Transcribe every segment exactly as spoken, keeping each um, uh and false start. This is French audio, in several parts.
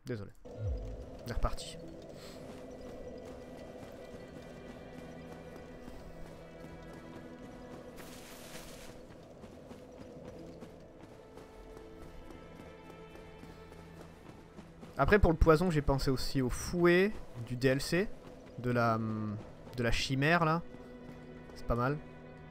Désolé. On est reparti. Après pour le poison j'ai pensé aussi au fouet du D L C. De la, de la chimère là. C'est pas mal.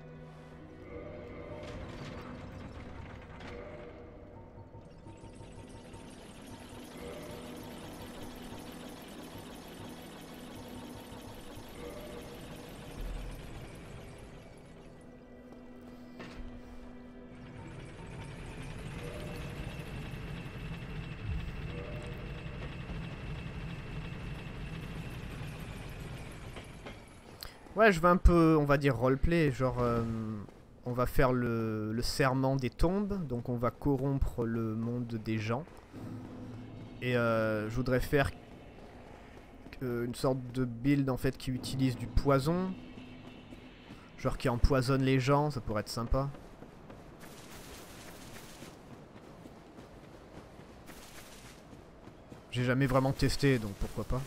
Ouais, je veux un peu, on va dire roleplay, genre euh, on va faire le, le serment des tombes, donc on va corrompre le monde des gens. Et euh, je voudrais faire euh, une sorte de build en fait qui utilise du poison, genre qui empoisonne les gens, ça pourrait être sympa. J'ai jamais vraiment testé, donc pourquoi pas.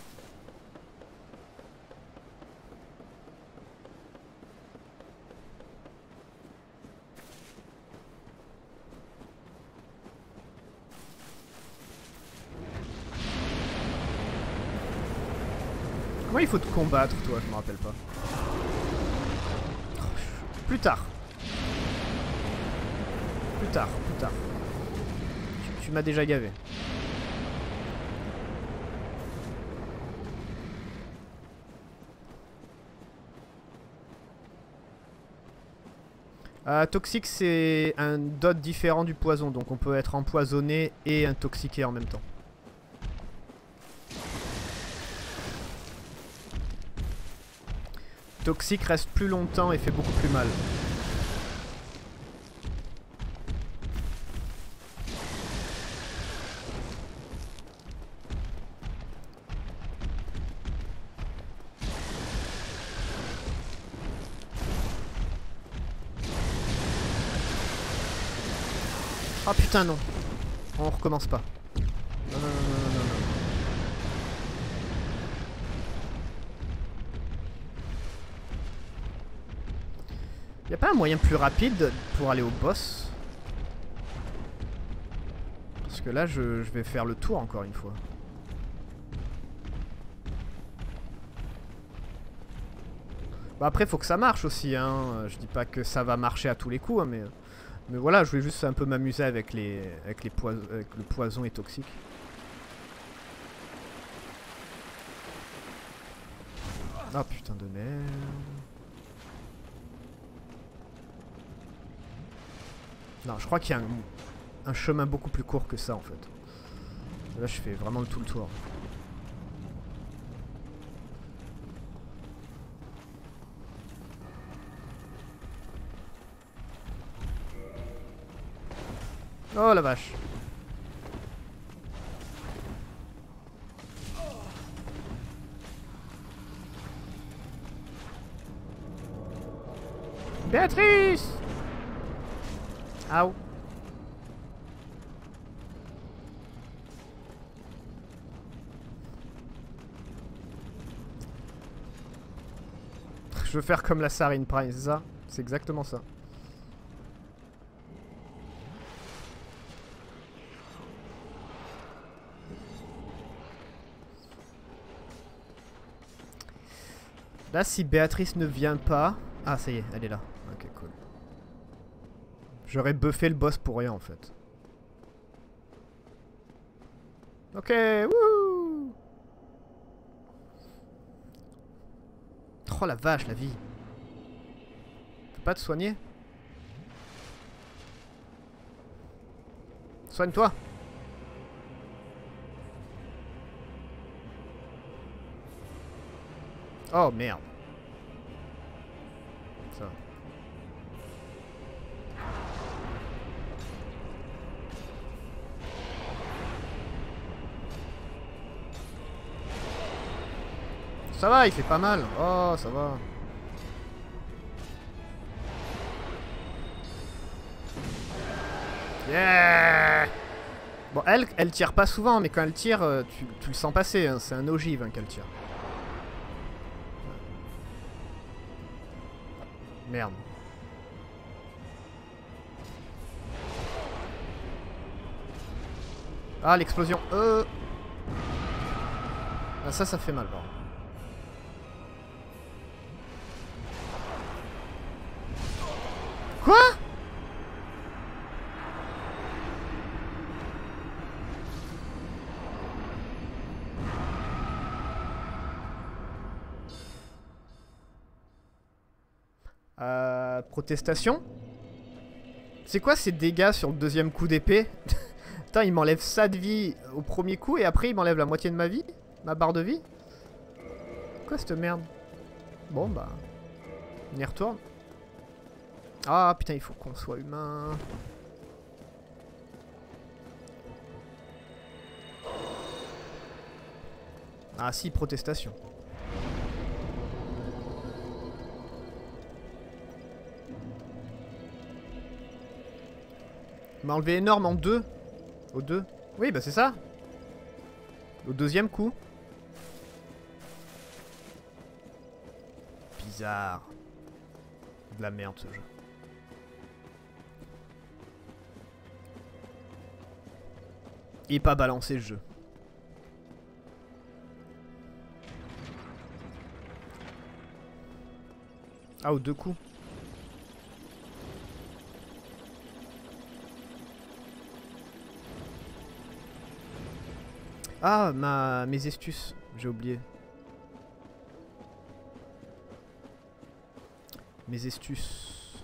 Comment il faut te combattre, toi? Je me rappelle pas. Plus tard. Plus tard, plus tard. Tu, tu m'as déjà gavé. Euh, toxique, c'est un dot différent du poison, donc on peut être empoisonné et intoxiqué en même temps. Toxique reste plus longtemps et fait beaucoup plus mal. Ah putain non. On recommence pas. Non non non non non non. Y'a pas un moyen plus rapide pour aller au boss? Parce que là je, je vais faire le tour encore une fois. Bah après faut que ça marche aussi hein. Je dis pas que ça va marcher à tous les coups hein, mais... Mais voilà, je voulais juste un peu m'amuser avec les avec les poison, avec le poison et toxique. Ah putain de merde. Non, je crois qu'il y a un, un chemin beaucoup plus court que ça en fait. Là, je fais vraiment tout le tour. Oh la vache. Béatrice! Aouh. Je veux faire comme la Sarine Prime, c'est ça? C'est exactement ça. Là, si Béatrice ne vient pas... Ah, ça y est, elle est là. Ok, cool. J'aurais buffé le boss pour rien, en fait. Ok, wouh! Oh la vache, la vie. Faut pas te soigner? Soigne-toi! Oh merde. Ça. Ça va, il fait pas mal. Oh, ça va. Yeah! Bon, elle, elle tire pas souvent, mais quand elle tire, euh, tu, tu le sens passer. Hein. C'est un ogive hein, qu'elle tire. Merde. Ah, l'explosion. Euh... Ah, ça, ça fait mal. Bon. Quoi? Euh, protestation? C'est quoi ces dégâts sur le deuxième coup d'épée? Putain, il m'enlève ça de vie au premier coup et après il m'enlève la moitié de ma vie? Ma barre de vie? Quoi cette merde? Bon bah... On y retourne. Ah putain, il faut qu'on soit humain. Ah si, protestation. Il m'a enlevé énorme en deux. Au deux. Oui, bah c'est ça. Au deuxième coup. Bizarre. De la merde ce jeu. Il est pas balancé le jeu. Ah, aux deux coups. Ah, ma... mes astuces. J'ai oublié. Mes astuces.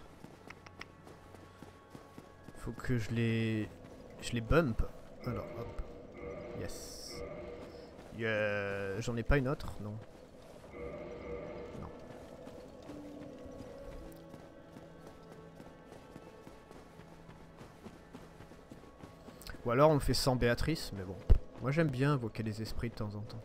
Faut que je les... Je les bump. Alors, hop. Yes. Yeah. J'en ai pas une autre, non. Non. Ou alors on le fait sans Béatrice, mais bon. Moi j'aime bien invoquer les esprits de temps en temps.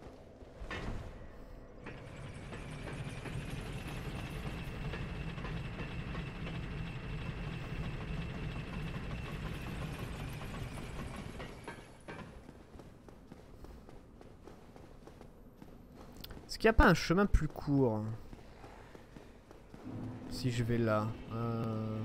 Est-ce qu'il n'y a pas un chemin plus court? Si je vais là. Euh...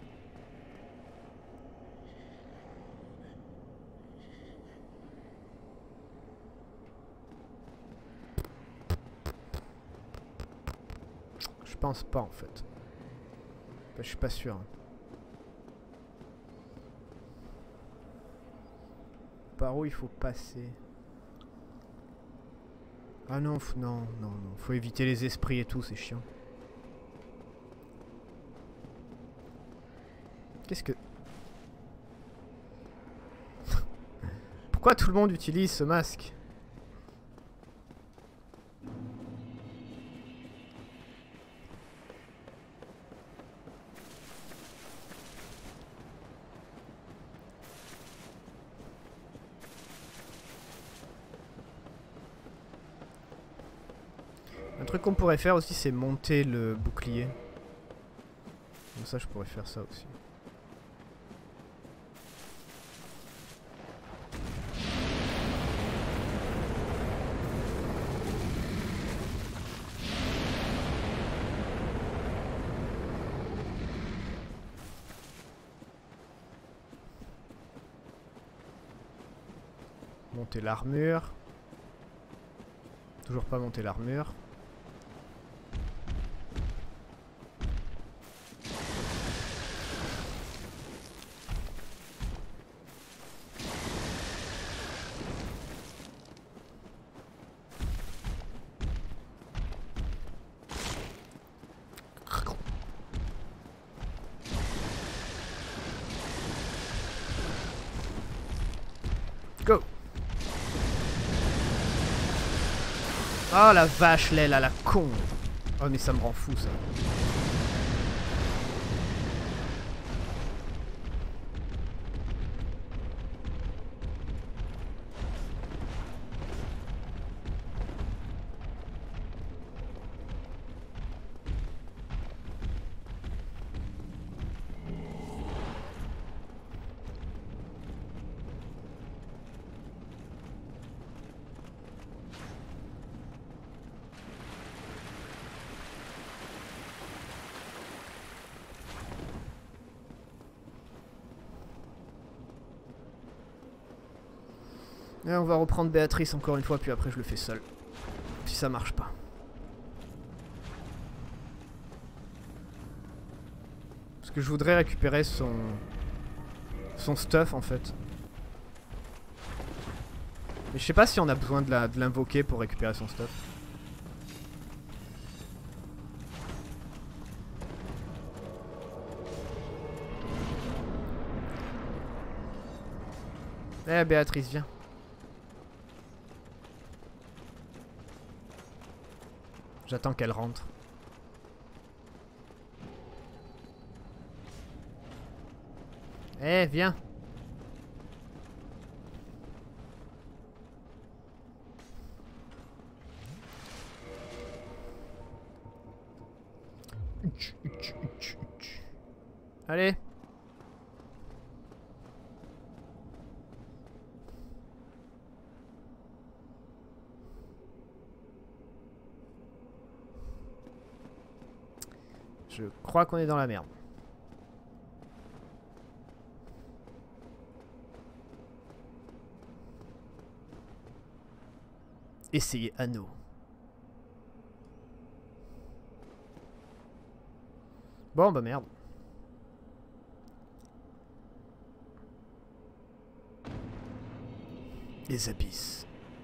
Je pense pas en fait. Enfin, je suis pas sûr. Par où il faut passer? Ah non, non, non, non. Faut éviter les esprits et tout, c'est chiant. Qu'est-ce que... Pourquoi tout le monde utilise ce masque? Un truc qu'on pourrait faire aussi, c'est monter le bouclier. Comme ça, je pourrais faire ça aussi. Monter l'armure. Toujours pas monter l'armure. Go. Oh la vache, l'aile à la con. Oh mais ça me rend fou ça. Et on va reprendre Béatrice encore une fois, puis après je le fais seul. Si ça marche pas. Parce que je voudrais récupérer son... son stuff en fait. Mais je sais pas si on a besoin de l'invoquer pour récupérer son stuff. Eh Béatrice, viens. J'attends qu'elle rentre. Eh, viens. Allez. Je crois qu'on est dans la merde. Essayez anneau. Bon bah merde. Les abysses.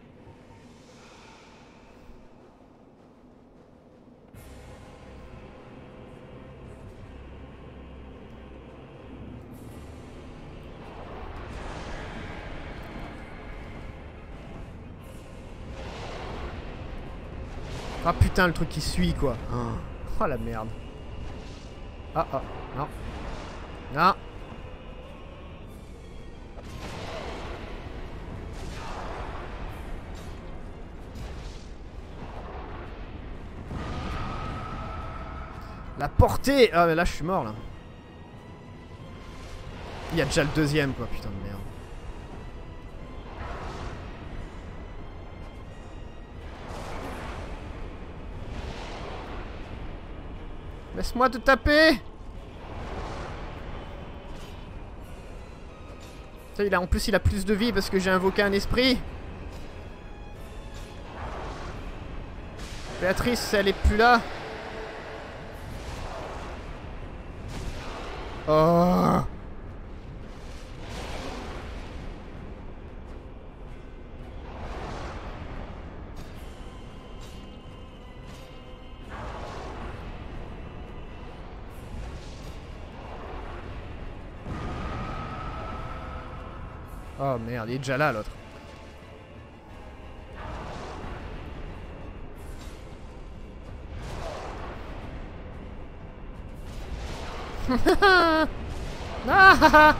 Ah putain, le truc qui suit quoi. Oh la merde. Ah ah, non. Non. La portée. Ah mais là je suis mort là. Il y a déjà le deuxième quoi, putain de merde. Laisse-moi te taper. Ça, il a, en plus il a plus de vie parce que j'ai invoqué un esprit. Béatrice, elle est plus là. Oh. Oh merde, il est déjà là l'autre. Ah.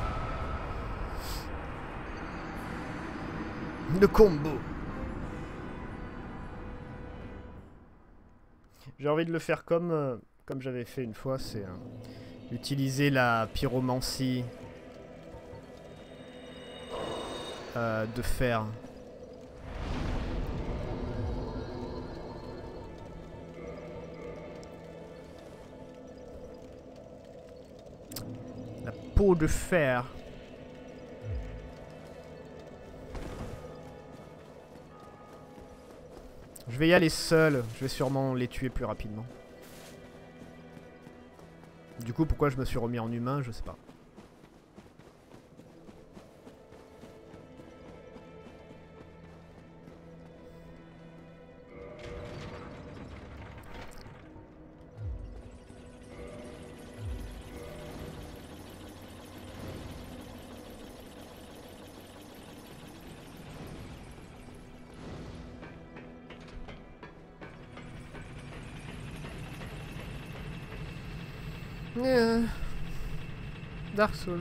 Le combo. J'ai envie de le faire comme, euh, comme j'avais fait une fois, c'est euh, utiliser la pyromancie euh, de fer. La peau de fer. Je vais y aller seul, je vais sûrement les tuer plus rapidement. Du coup, pourquoi je me suis remis en humain, je sais pas. Euh... Dark Souls.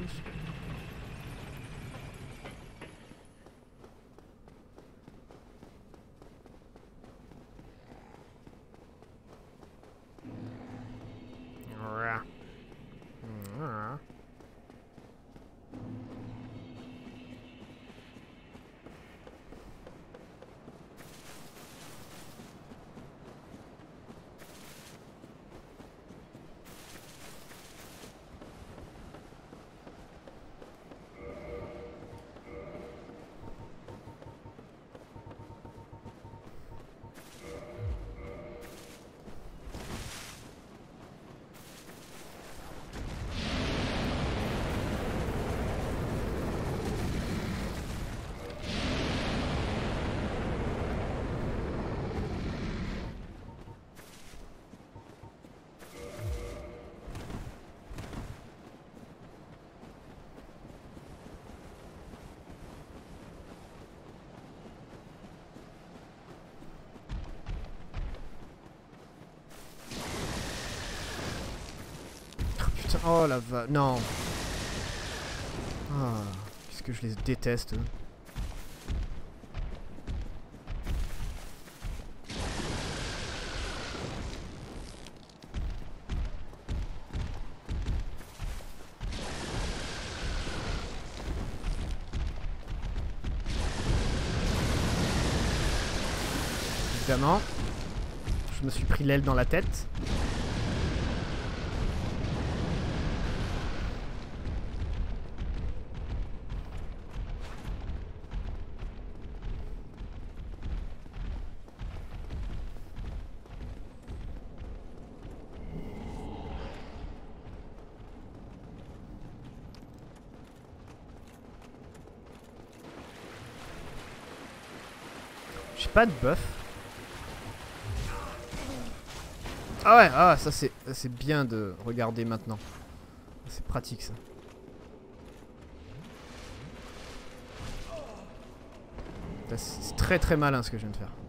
Oh la va... Non. Ah, qu'est-ce que je les déteste. Eux. Évidemment. Je me suis pris l'aile dans la tête. J'ai pas de buff. Ah ouais, ah ça c'est c'est bien de regarder maintenant. C'est pratique ça. C'est très très malin ce que je viens de faire.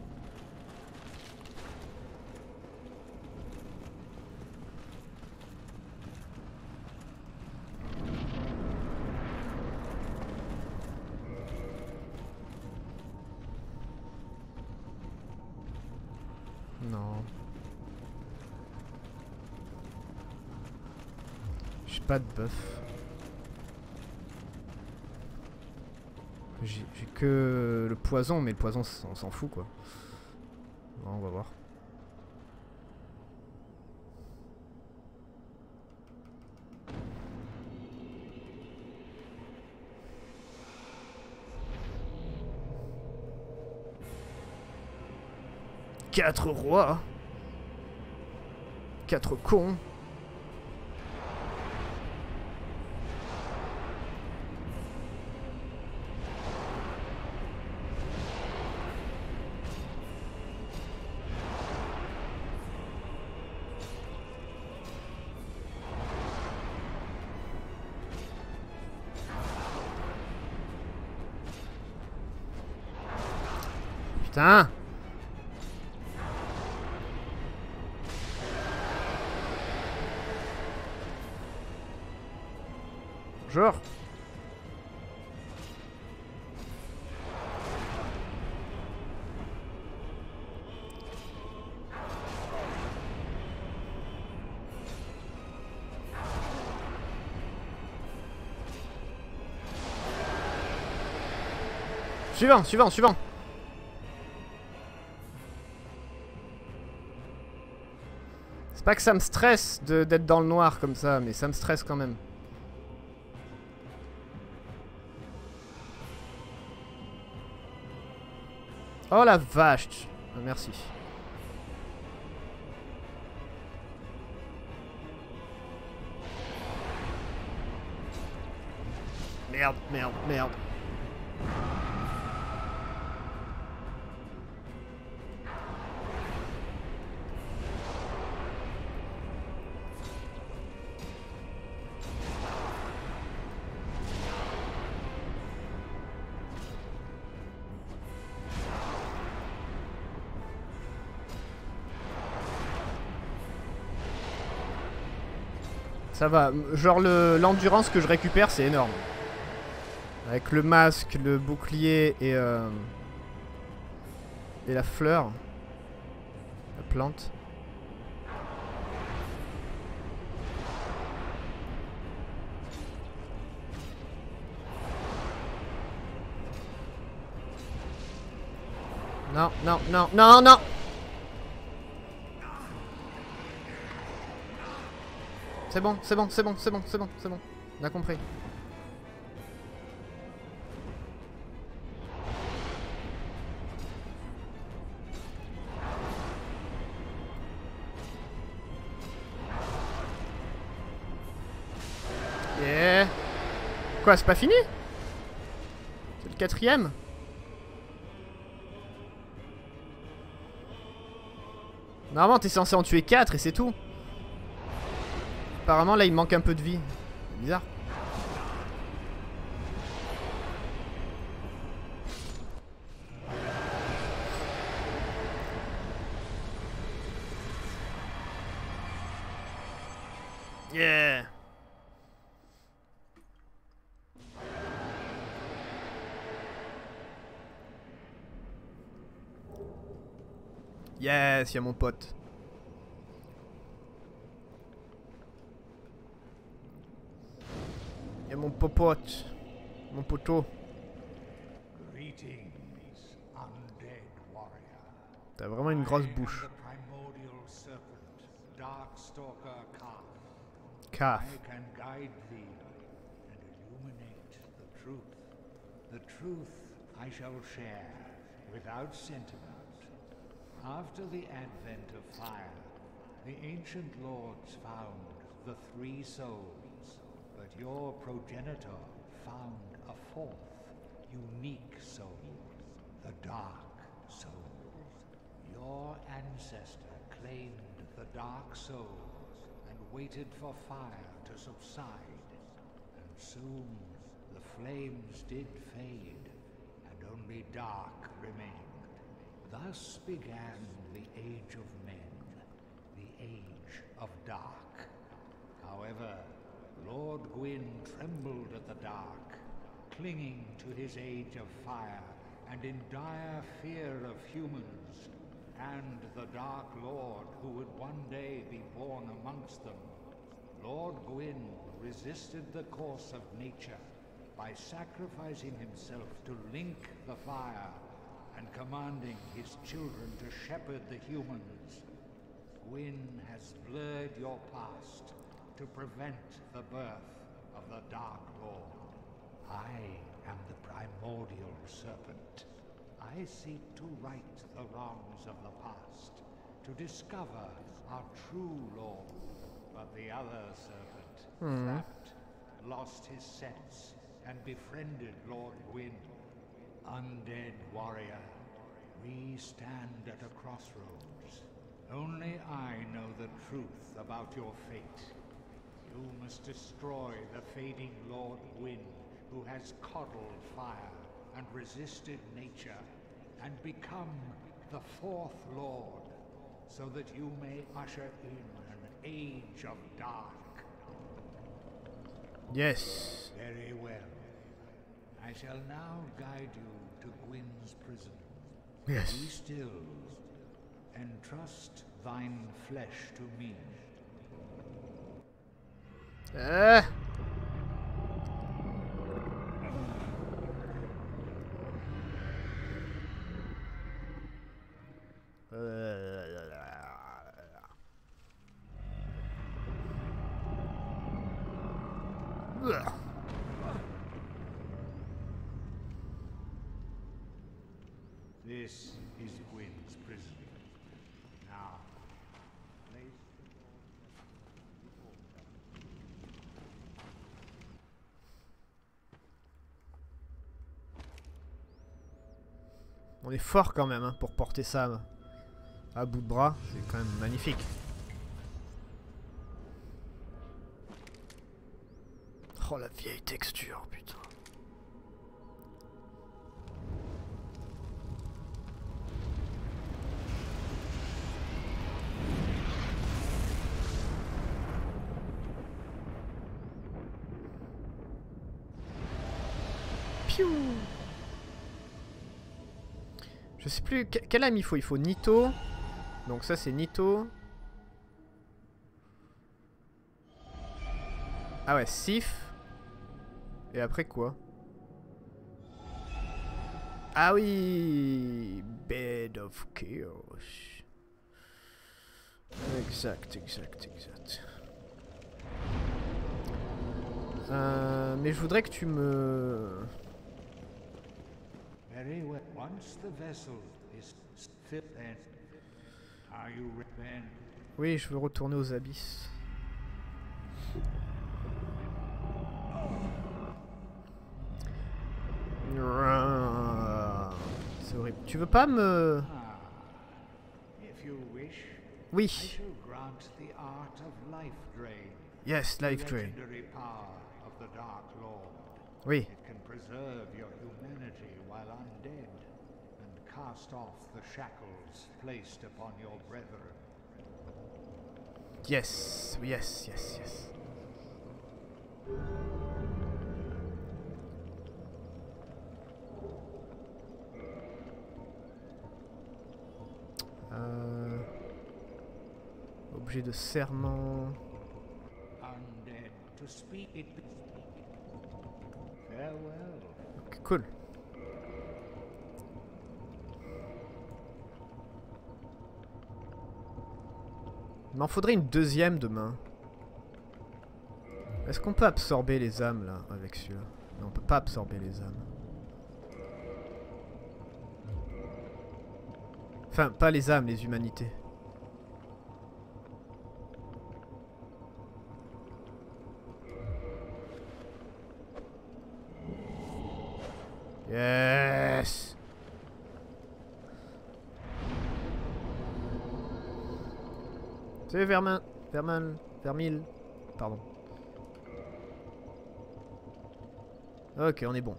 Non. J'ai pas de buff. J'ai que le poison, mais le poison on s'en fout quoi. Bon, on va voir. Quatre rois. Quatre cons. Putain. Bonjour. Suivant, suivant, suivant. C'est pas que ça me stresse d'être dans le noir comme ça, mais ça me stresse quand même. Oh la vache. Merci. Merde, merde, merde. Ça va, genre l'endurance que je récupère c'est énorme. Avec le masque, le bouclier et euh, et la fleur, la plante. Non, non, non, non, non. C'est bon, c'est bon, c'est bon, c'est bon, c'est bon, c'est bon. On a compris. Yeah. Quoi, c'est pas fini? C'est le quatrième? Normalement, t'es censé en tuer quatre et c'est tout. Apparemment, là, il manque un peu de vie. C'est bizarre. Yeah. Yes, y'a mon pote. Y'a mon popote. Mon poteau. T'as vraiment une grosse bouche. Calf. I can guide thee and illuminate the truth. The truth I shall share without sentiment. After the advent of fire, the ancient lords found the three souls, but your progenitor found a fourth, unique soul, the dark soul. Your ancestor claimed the dark soul and waited for fire to subside, and soon the flames did fade, and only dark remained. Thus began the Age of Men, the Age of Dark. However, Lord Gwyn trembled at the dark, clinging to his Age of Fire, and in dire fear of humans, and the Dark Lord who would one day be born amongst them. Lord Gwyn resisted the course of nature by sacrificing himself to link the fire and commanding his children to shepherd the humans. Gwyn has blurred your past to prevent the birth of the Dark Lord. I am the primordial serpent. I seek to right the wrongs of the past, to discover our true Lord. But the other serpent, Hmm. Thrapt, lost his sense and befriended Lord Gwyn. Undead warrior, we stand at a crossroads. Only I know the truth about your fate. You must destroy the fading Lord Gwyn, who has coddled fire and resisted nature, and become the fourth Lord, so that you may usher in an age of dark. Yes. Very well. I shall now guide you to Gwyn's prison. Yes. Be still, and trust thine flesh to me. Ah. Ugh. This is Gwyn's prison. Now, place On est fort quand même hein, pour porter ça à bout de bras. C'est quand même magnifique. Oh la vieille texture, putain. Piou. Je sais plus que- quelle âme il faut. Il faut Nito. Donc ça c'est Nito. Ah ouais, Sif. Et après quoi? Ah oui, Bed of Chaos. Exact, exact, exact. Euh, mais je voudrais que tu me... very well. Once the vessel is filled, then are you ready? Then Oui, je veux retourner aux abysses. C'est horrible. Tu veux pas me... ah, if you wish, I Oui. shall grant the art of life drain. Yes, the life drain. legendary power of the Dark Lord. Oui. It can preserve your humanity while undead, and cast off the shackles placed upon your brethren. Yes, yes, yes, yes. Euh... Objet de serment. Undead to speak it. Farewell. Ok, cool. Il m'en faudrait une deuxième demain. Est-ce qu'on peut absorber les âmes là avec celui-là? Non, on peut pas absorber les âmes. Enfin, pas les âmes, les humanités. Yes. C'est Vermin. Vermin. Vermil. Pardon. Ok, on est bon.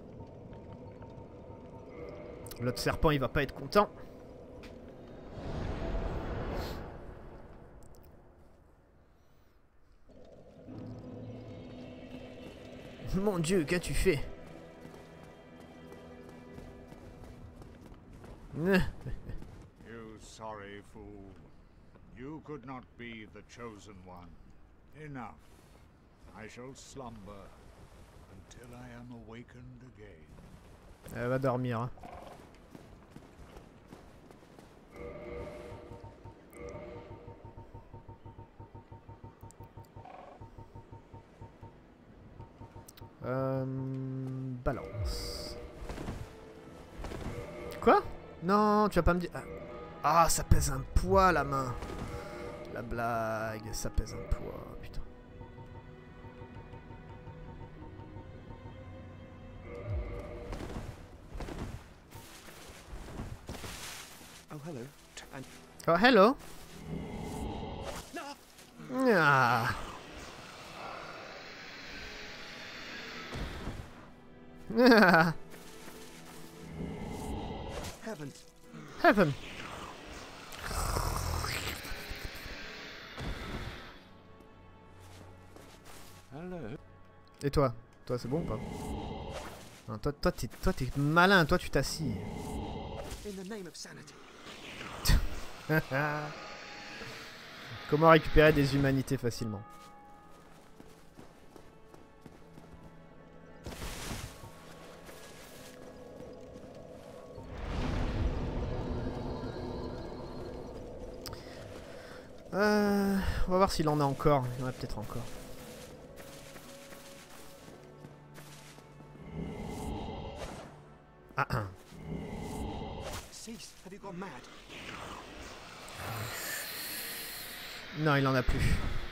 L'autre serpent, il va pas être content. Mon Dieu, qu'as-tu fait? You sorry fool. You could not be the chosen one. Enough. I shall slumber until I am awakened again. Elle va dormir. Hein. Euh, balance. Quoi? Non, tu vas pas me dire... Ah, ça pèse un poids la main. La blague, ça pèse un poids, putain. Oh hello. And oh hello. Ah. Ah. heaven. Heaven. Hello. Et toi? Toi c'est bon ou pas? Non, toi toi t'es toi t'es malin, toi tu t'assis. In the name of sanity. Comment récupérer des humanités facilement? Euh, on va voir s'il en a encore. Il y en a peut-être encore. Ah, ah. Cease. Have you gone mad? Non, il en a plus.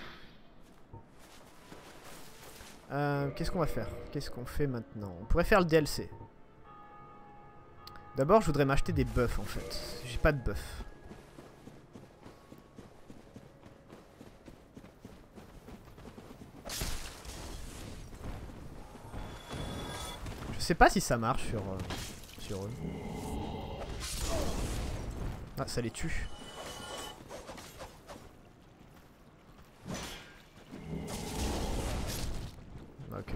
Euh, Qu'est-ce qu'on va faire? Qu'est-ce qu'on fait maintenant? On pourrait faire le D L C. D'abord, je voudrais m'acheter des buffs en fait. J'ai pas de buffs. Je sais pas si ça marche sur, euh, sur eux. Ah, ça les tue. Ok.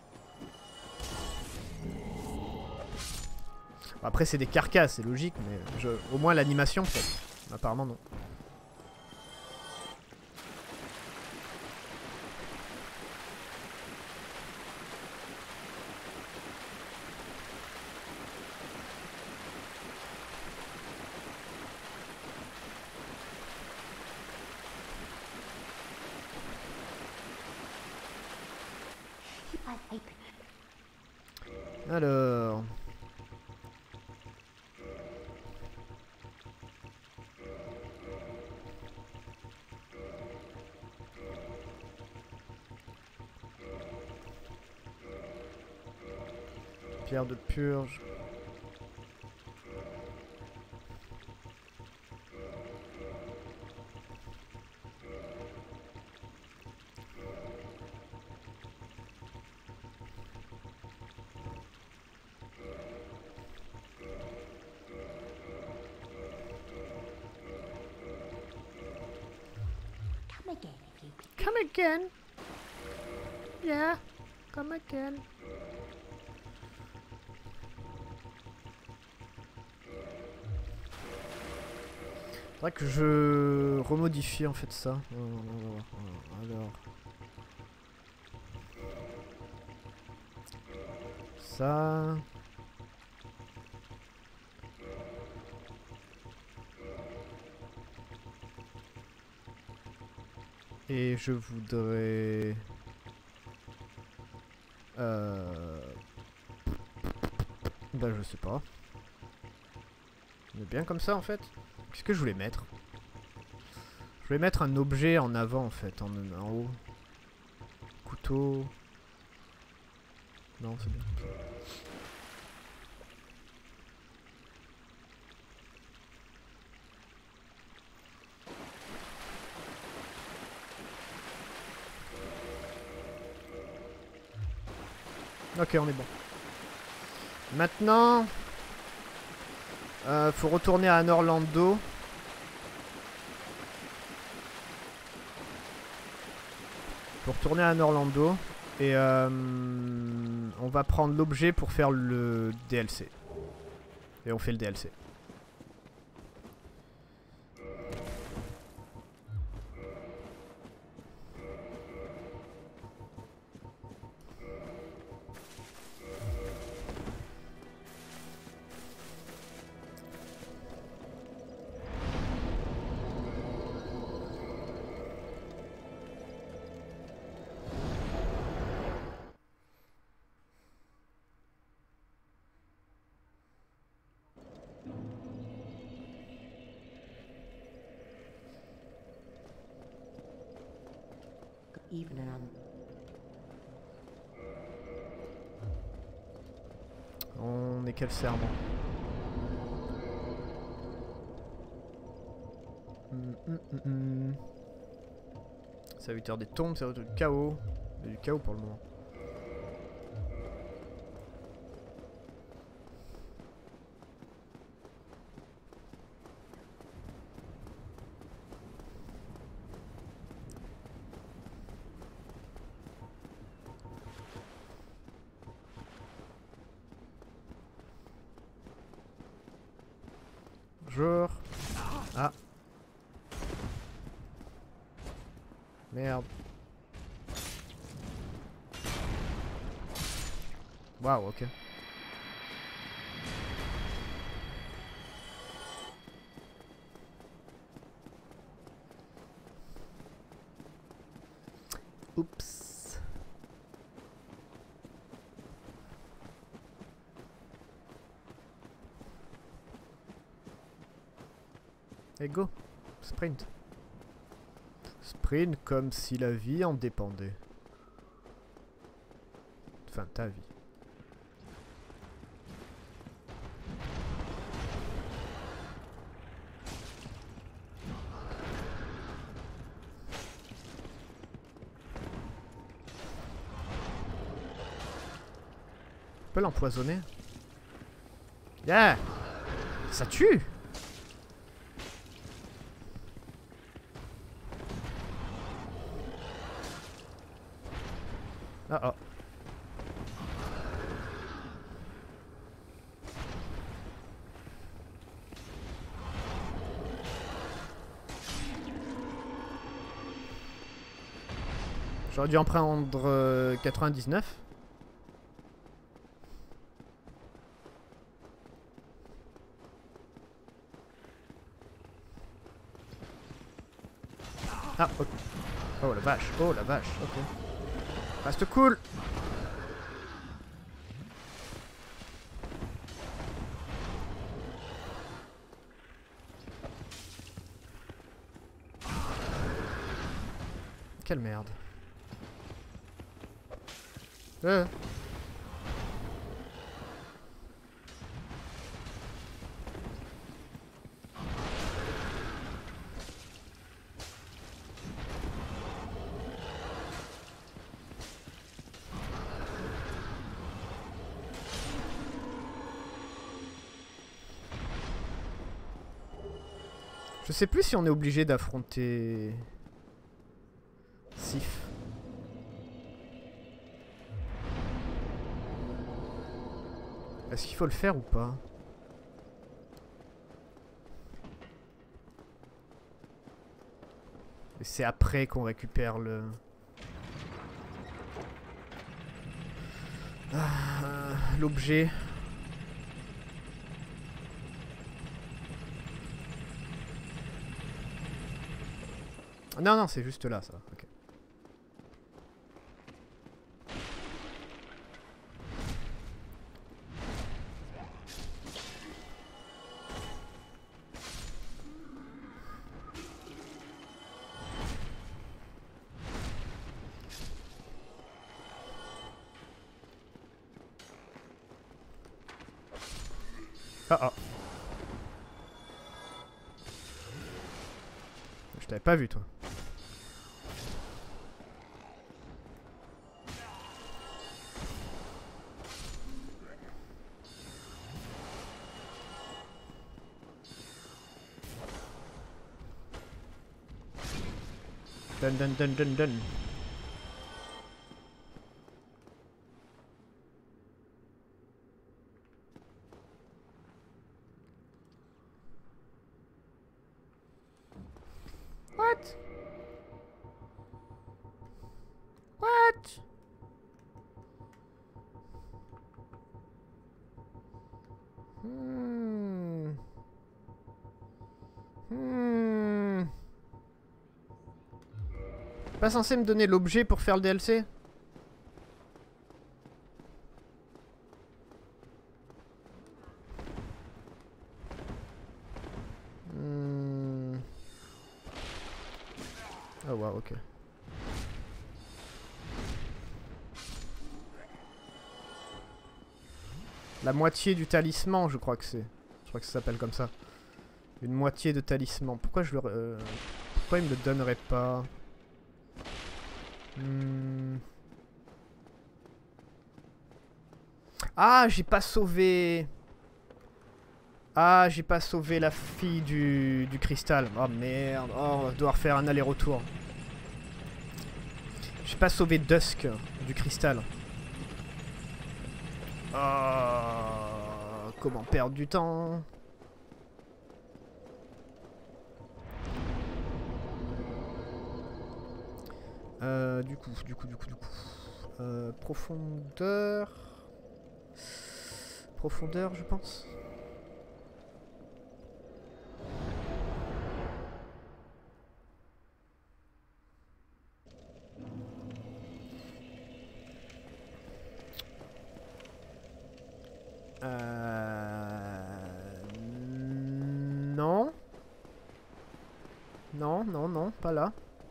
Après c'est des carcasses, c'est logique, mais je... au moins l'animation peut-être. Apparemment non. Alors... Pierre de purge. Come again if you please. Come again. Yeah, come again. Faudrait que je remodifie en fait ça. Alors. Ça. Et je voudrais... Euh... Bah je sais pas. On est bien comme ça en fait. Qu'est-ce que je voulais mettre? Je voulais mettre un objet en avant en fait, en, en haut. Couteau. Non, c'est bien. Ok, on est bon. Maintenant, euh, faut retourner à Orlando. Faut retourner à Orlando et euh, on va prendre l'objet pour faire le D L C. Et on fait le D L C. Evening. On est quel serment? hum, hum, hum, hum. Serviteur des tombes, serviteur du chaos. Il y a du chaos pour le moment. Bonjour. Ah. Merde. Waouh, ok. Oups. Et go. Sprint. Sprint comme si la vie en dépendait. Enfin, ta vie. On peut l'empoisonner. Yeah. Ça tue. Ah oh. J'aurais dû en prendre euh, quatre-vingt-dix-neuf. Ah, ok. Oh la vache, oh la vache, ok. Reste cool. Quelle merde. Euh. Je sais plus si on est obligé d'affronter Sif. Est-ce qu'il faut le faire ou pas? Et c'est après qu'on récupère le... Ah, l'objet. Non, non, c'est juste là, ça. Ok. Ah ah. Je t'avais pas vu, toi. Dun dun dun dun dun. What? What? Hmm. Hmm. Pas censé me donner l'objet pour faire le D L C? Hmm. Oh wow, ok. La moitié du talisman, je crois que c'est. Je crois que ça s'appelle comme ça. Une moitié de talisman. Pourquoi je le... Euh, pourquoi il me le donnerait pas? Hmm. Ah, j'ai pas sauvé... Ah, j'ai pas sauvé la fille du, du cristal. Oh merde. Oh, on va devoir faire un aller-retour. J'ai pas sauvé Dusk du cristal. Oh, comment perdre du temps? Euh, du coup, du coup, du coup, du coup. Euh, profondeur. Profondeur, je pense. Euh... Non. Non, non, non, pas là.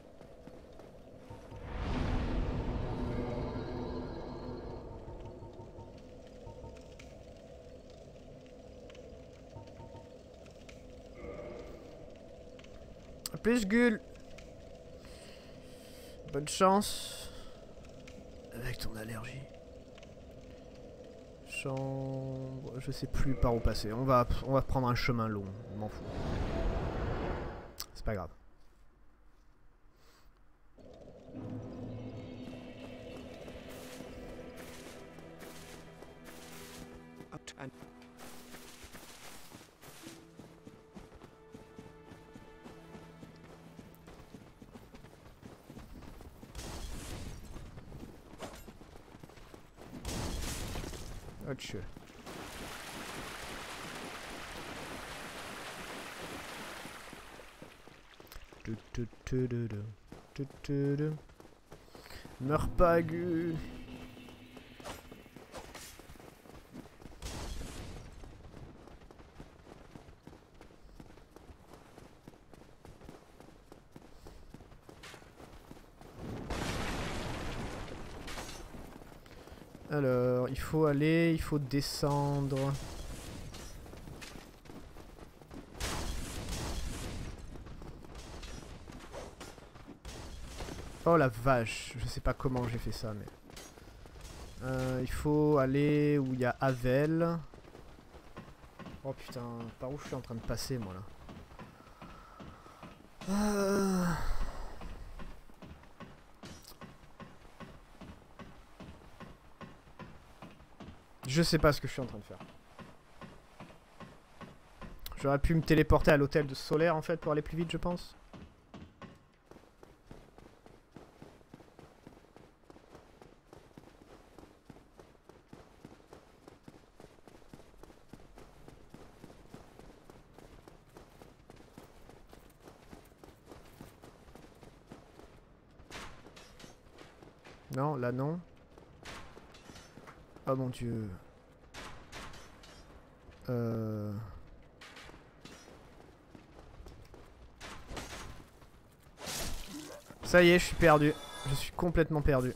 A plus, Gull. Bonne chance. Avec ton allergie. Chambre... Je sais plus par où passer. On va, on va prendre un chemin long. Je m'en fous. C'est pas grave. Out and Autre chose. Meurs pas, Gu. Alors, il faut aller, il faut descendre. Oh la vache, je sais pas comment j'ai fait ça, mais... Euh, il faut aller où il y a Havel. Oh putain, par où je suis en train de passer, moi, là? Euh... Je sais pas ce que je suis en train de faire. J'aurais pu me téléporter à l'hôtel de Solaire, en fait, pour aller plus vite, je pense. Non, là non. Oh mon dieu. Euh... Ça y est, je suis perdu. Je suis complètement perdu.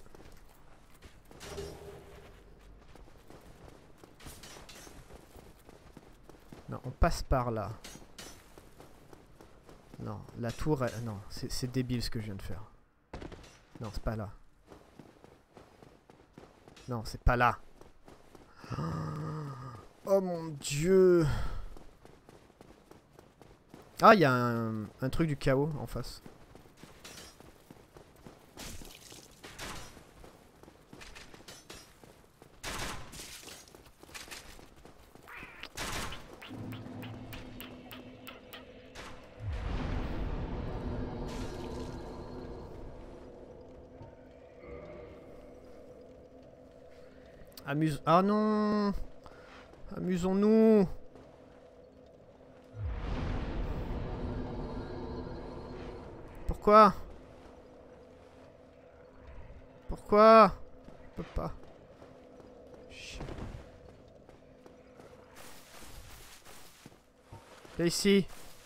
Non, on passe par là. Non, la tour... Elle... Non, c'est débile ce que je viens de faire. Non, c'est pas là. Non, c'est pas là. Oh mon dieu. Ah, il y a un, un truc du chaos en face. Amuse... Ah non. Amusons-nous. Pourquoi? Pourquoi? Je peux pas. Chien. Viens ici.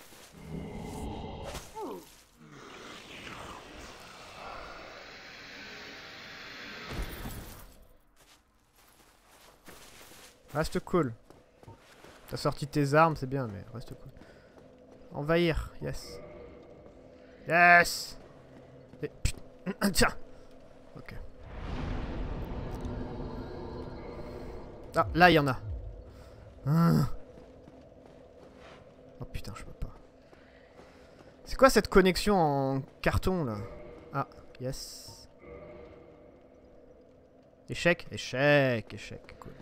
Reste cool. T'as sorti tes armes, c'est bien, mais reste cool. Envahir, yes. Yes. Et, putain, tiens. Ok. Ah, là, il y en a. Ah. Oh putain, je peux pas. C'est quoi cette connexion en carton, là? Ah, yes. Échec, échec, échec, cool.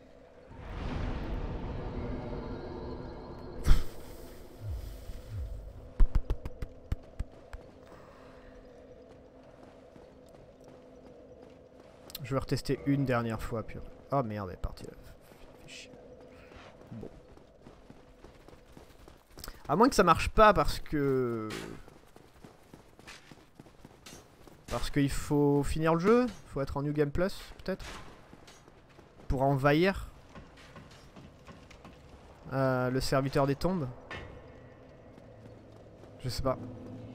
Je vais retester une dernière fois, puis... Oh merde, elle est partie là. Bon. À moins que ça marche pas parce que... Parce qu'il faut finir le jeu. Il faut être en New Game Plus, peut-être. Pour envahir. Euh, le serviteur des tombes. Je sais pas.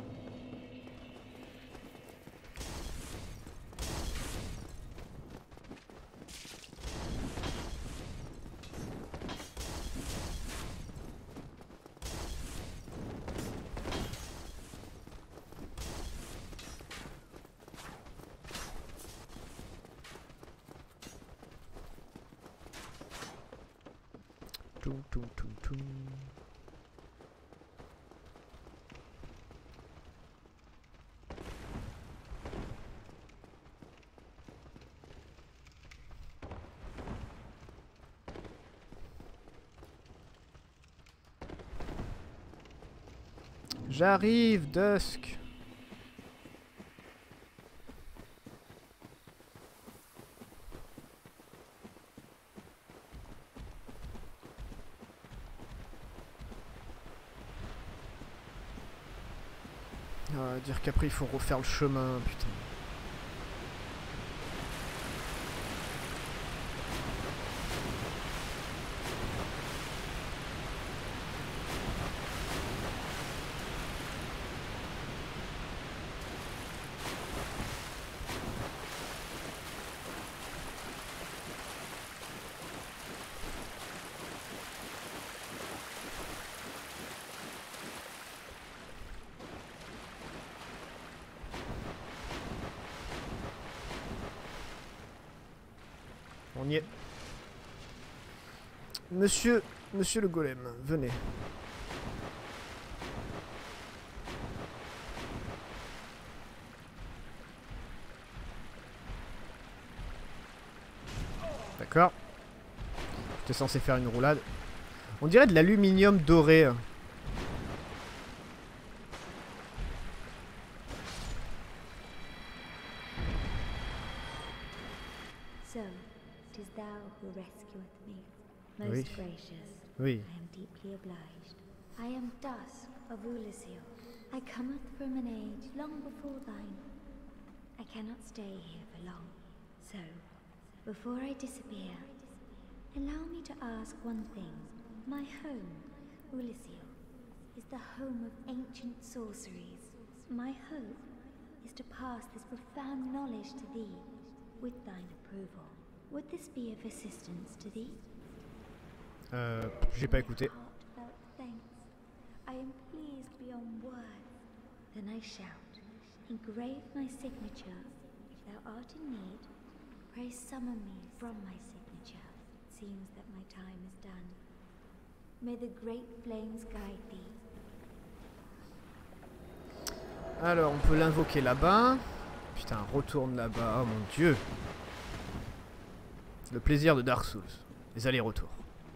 Tout, tout, tout, tout. J'arrive, Dusk. Ah, dire qu'après il faut refaire le chemin, putain. On y est. Monsieur, monsieur le golem, venez. D'accord. J'étais censé faire une roulade. On dirait de l'aluminium doré. So, it is thou who rescueth me. Most Oui. gracious, Oui. I am deeply obliged. I am Dusk of Ulisil. I cometh from an age long before thine. I cannot stay here for long. So, before I disappear, allow me to ask one thing. My home, Ulysio, is the home of ancient sorceries. My hope is to pass this profound knowledge to thee, with thine approval. Would this be of assistance to thee? Euh, j'ai pas écouté. Heartfelt thanks. I am pleased beyond words. Then I shout, engrave my signature. If thou art in need, pray summon me from my signature. It seems that my time is done. May the great flames guide thee. Alors, on peut l'invoquer là-bas. Putain, retourne là-bas. Oh mon dieu. Le plaisir de Dark Souls. Les allers-retours.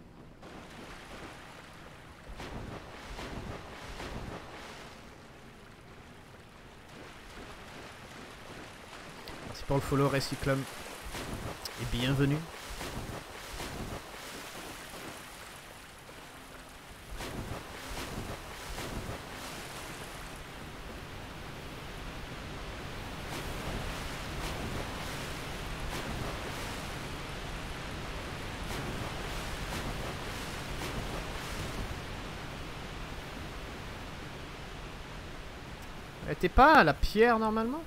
Merci pour le follow, Recyclum. Et bienvenue. T'es pas à la pierre normalement?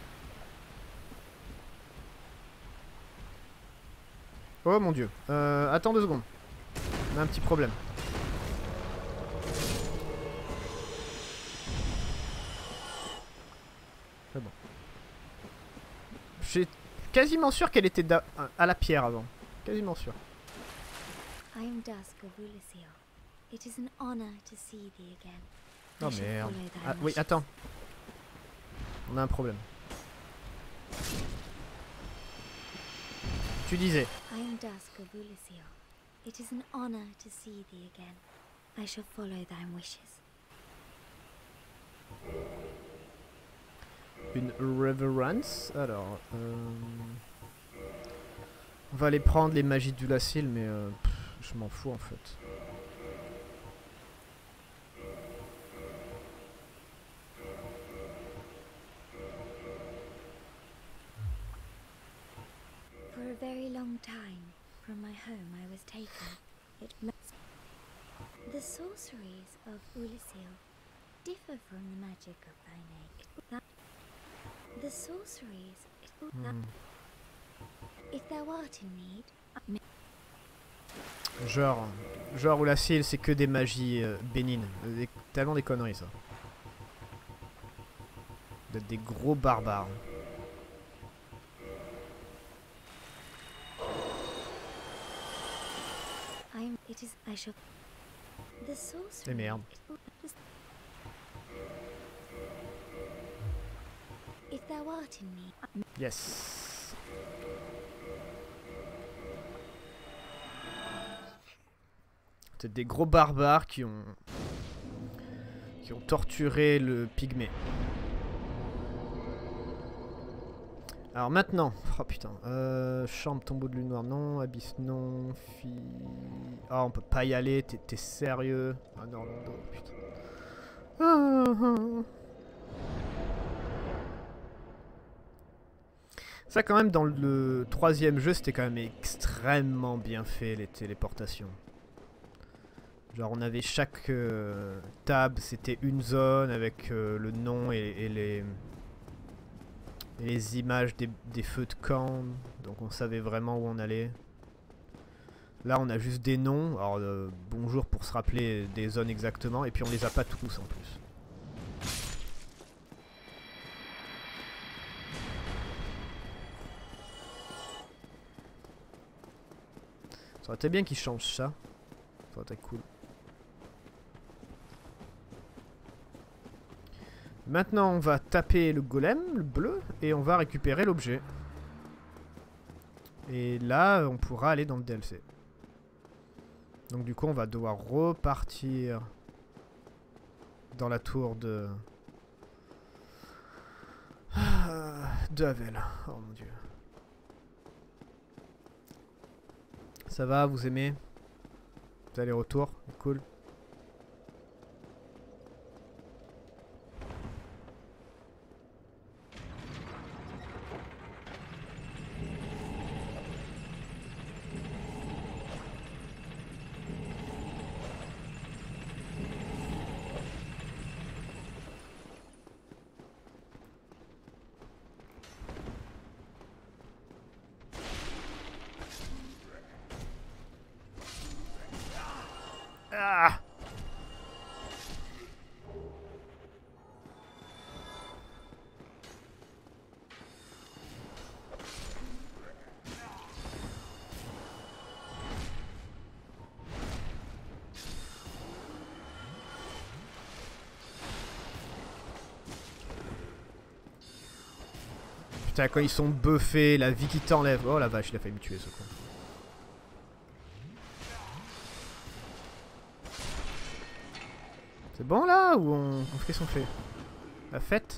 Oh mon dieu. Euh, attends deux secondes. On a un petit problème. C'est bon. J'ai quasiment sûr qu'elle était à la pierre avant. Quasiment sûr. I am Dusk of Ulysio. It is an honor to see thee again. Oh merde. Ah, oui, attends. On a un problème. Tu disais. I am Dusk of Ulysio. It is an honor to see thee again. I shall follow thy wishes. Une reverence. Alors, euh... on va aller prendre les magies d'Ulacil, mais euh, pff, je m'en fous en fait. For a very long time, from my home I was taken. It must... The sorceries of Ulysio differ from the magic of thy name. The sorceries... Hmm. If thou art in need... Genre, genre Ulacil, c'est que des magies euh, bénignes. Des, tellement des conneries ça. Vous êtes des gros barbares. I'm, it is, I shall... The sorcery... Et merde. If thou art in me... Yes. C'est des gros barbares qui ont... qui ont torturé le pygmée. Alors maintenant, oh putain, euh, chambre, tombeau de lune noire, non, abysse, non, fille... Ah, oh, on peut pas y aller, t'es sérieux? Ah non, non, non, putain. Ah, ah. Ça quand même, dans le troisième jeu, c'était quand même extrêmement bien fait, les téléportations. Genre on avait chaque euh, table, c'était une zone avec euh, le nom et, et les... Et les images des, des feux de camp, donc on savait vraiment où on allait. Là on a juste des noms, alors euh, bonjour pour se rappeler des zones exactement, et puis on les a pas tous en plus. Ça aurait été bien qu'ils changent ça, ça aurait été cool. Maintenant, on va taper le golem, le bleu, et on va récupérer l'objet. Et là, on pourra aller dans le D L C. Donc du coup, on va devoir repartir dans la tour de... de Havel. Oh mon dieu. Ça va, vous aimez? Vous allez retour, cool. Putain, quand ils sont buffés, la vie qui t'enlève. Oh la vache, il a failli me tuer ce con. C'est bon là ou on, on fait ce qu'on fait? La fête?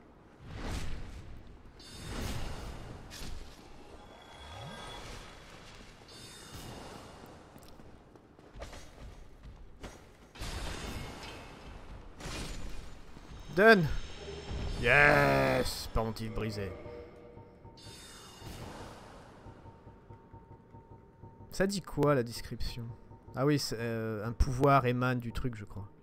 Done. Yes. Pendentif brisé. Ça dit quoi la description? Ah oui, euh, un pouvoir émane du truc, je crois.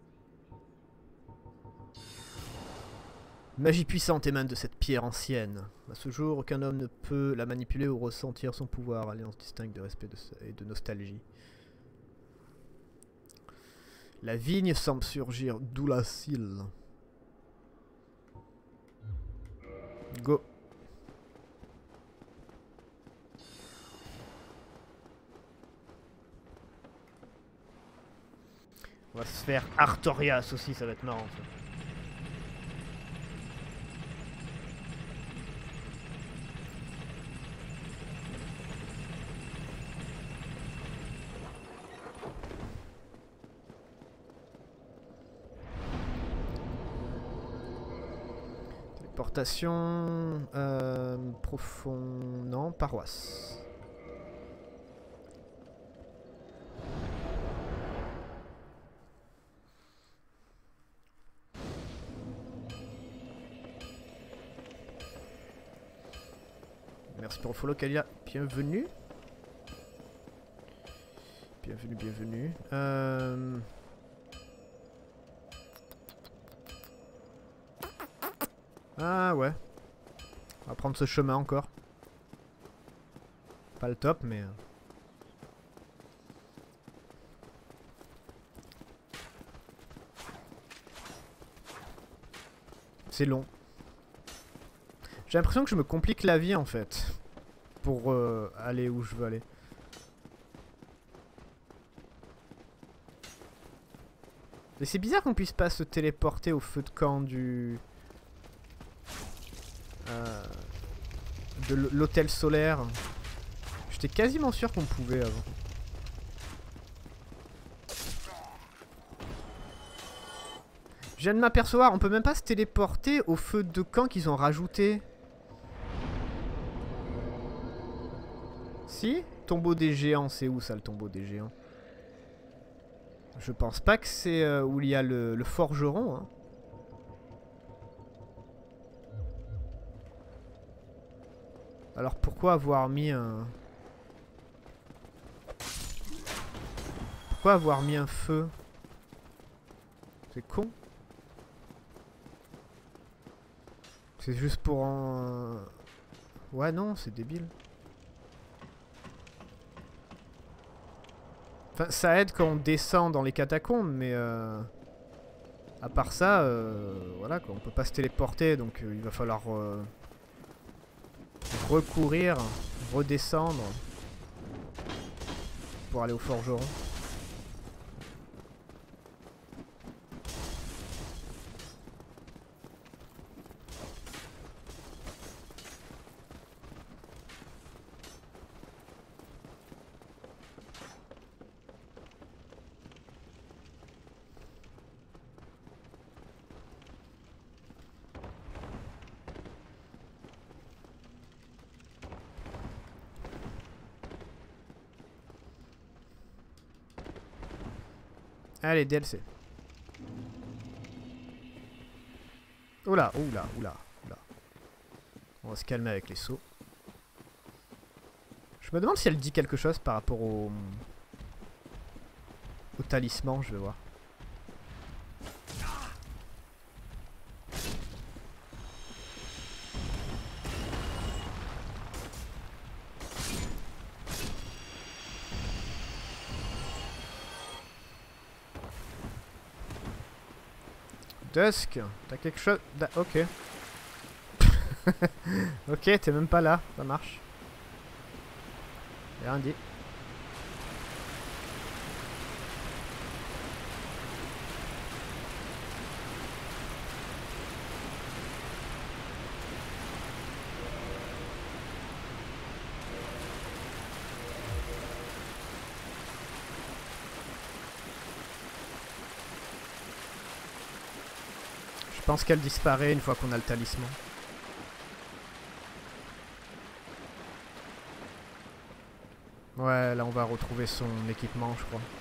Magie puissante émane de cette pierre ancienne. À ce jour, aucun homme ne peut la manipuler ou ressentir son pouvoir. Alliance distincte de respect de, et de nostalgie. La vigne semble surgir d'où la cille. Go. On va se faire Artorias aussi, ça va être marrant ça. Téléportation euh, profond, non, paroisse. Merci pour le follow, Kalia. Bienvenue. Bienvenue, bienvenue. Euh... Ah ouais. On va prendre ce chemin encore. Pas le top, mais... C'est long. J'ai l'impression que je me complique la vie en fait. Pour euh, aller où je veux aller. Et c'est bizarre qu'on puisse pas se téléporter au feu de camp du... Euh, de l'hôtel solaire. J'étais quasiment sûr qu'on pouvait avant. Je viens de m'apercevoir, on peut même pas se téléporter au feu de camp qu'ils ont rajouté. Si? Tombeau des géants, c'est où ça le tombeau des géants? Je pense pas que c'est euh, où il y a le, le forgeron. Hein. Alors pourquoi avoir mis un... Pourquoi avoir mis un feu? C'est con. C'est juste pour en... Ouais non, c'est débile. Enfin, ça aide quand on descend dans les catacombes, mais... Euh... À part ça, euh... voilà quoi, on peut pas se téléporter, donc euh, il va falloir... Euh... recourir, redescendre pour aller au forgeron. Allez, D L C. Oula, oula, oula, oula. On va se calmer avec les sauts. Je me demande si elle dit quelque chose par rapport au... au talisman, je vais voir. Dusk, t'as quelque chose... Ok. Ok, t'es même pas là, ça marche. Y'a rien dit. Je pense qu'elle disparaît une fois qu'on a le talisman. Ouais, là on va retrouver son équipement, je crois.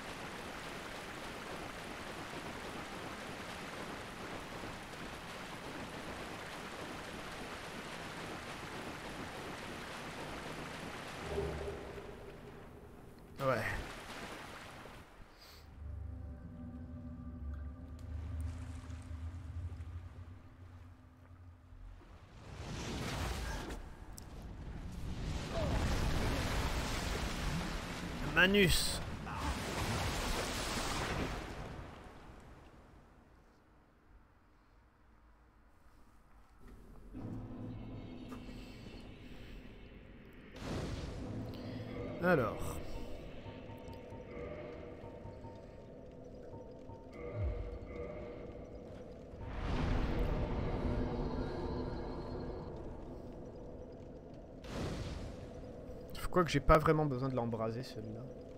Ouais. Manus. Alors. Je crois que j'ai pas vraiment besoin de l'embraser celui-là.